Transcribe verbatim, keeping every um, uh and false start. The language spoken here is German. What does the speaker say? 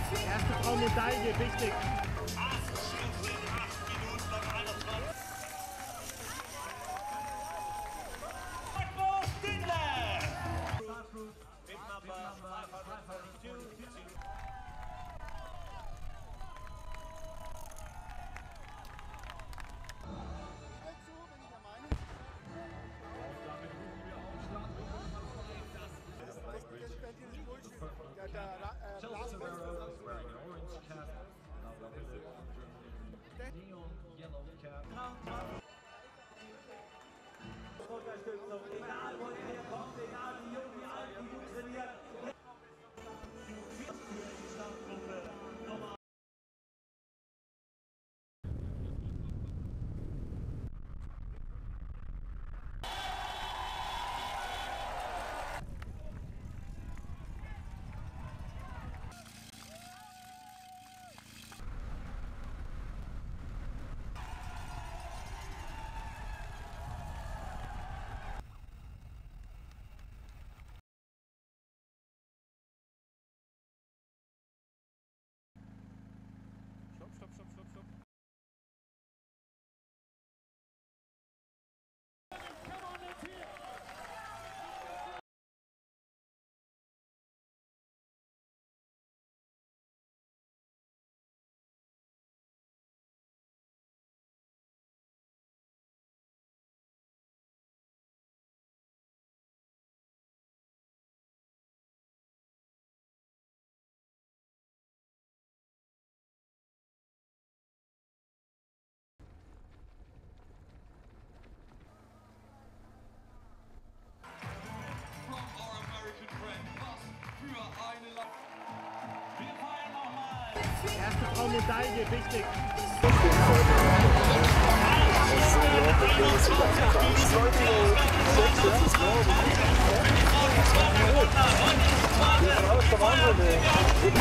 Erste Frau Medaille, wichtig. acht Stunden, acht Minuten und einundzwanzig. Magnus, Ditlev! Big number five hundred forty-two. Unterstützung, egal wo ihr herkommt, egal wie jung, wie alt, wie gut trainiert. Stopp, stopp, stopp, stopp, stopp. Erste Frau Medaille, wichtig. Das ist der Wahnsinn, ey.